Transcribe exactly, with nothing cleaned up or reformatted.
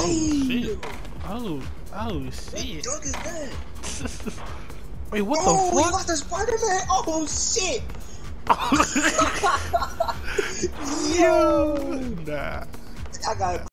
shit. Oh, oh shit. What dog is that? Wait, what oh, the fuck? Oh, you got the Spiderman? Oh shit! Yo, nah. I got